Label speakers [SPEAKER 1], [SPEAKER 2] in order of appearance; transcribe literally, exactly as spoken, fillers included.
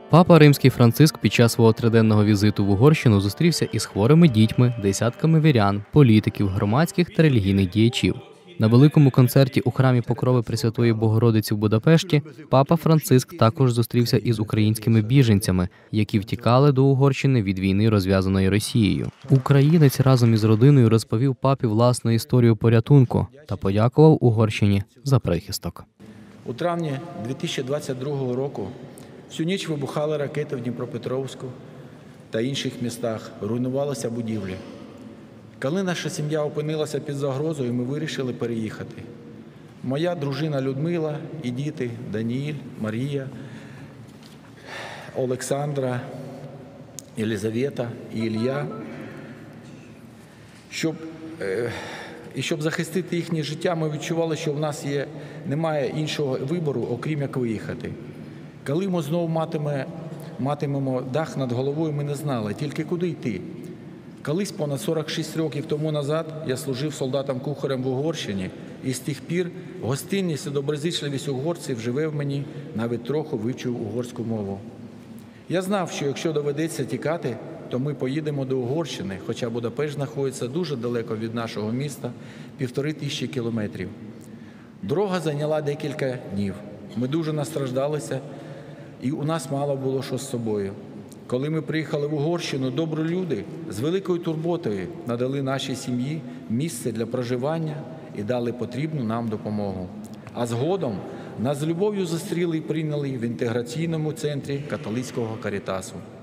[SPEAKER 1] Папа Римський Франциск під час свого триденного візиту в Угорщину зустрівся із хворими дітьми, десятками вірян, політиків, громадських та релігійних діячів. На великому концерті у храмі Покрови Пресвятої Богородиці в Будапешті папа Франциск також зустрівся із українськими біженцями, які втікали до Угорщини від війни, розв'язаної Росією. Українець разом із родиною розповів папі власну історію порятунку та подякував Угорщині за прихисток.
[SPEAKER 2] У травні дві тисячі двадцять другого року всю ніч вибухали ракети в Дніпропетровську та інших містах, руйнувалися будівлі. Коли наша сім'я опинилася під загрозою, ми вирішили переїхати. Моя дружина Людмила і діти Даніїль, Марія, Олександра, Єлизавета і Ілля. Щоб, е, і щоб захистити їхнє життя, ми відчували, що в нас є, немає іншого вибору, окрім як виїхати. Коли ми знову матиме, матимемо дах над головою, ми не знали, тільки куди йти. Колись понад сорок шість років тому назад я служив солдатом-кухарем в Угорщині, і з тих пір гостинність і доброзичливість угорців живе в мені, навіть трохи вивчив угорську мову. Я знав, що якщо доведеться тікати, то ми поїдемо до Угорщини, хоча Будапешт знаходиться дуже далеко від нашого міста, півтори тисячі кілометрів. Дорога зайняла декілька днів. Ми дуже настраждалися, і у нас мало було що з собою. Коли ми приїхали в Угорщину, добрі люди з великою турботою надали нашій сім'ї місце для проживання і дали потрібну нам допомогу. А згодом нас з любов'ю зустріли і прийняли в інтеграційному центрі католицького Карітасу.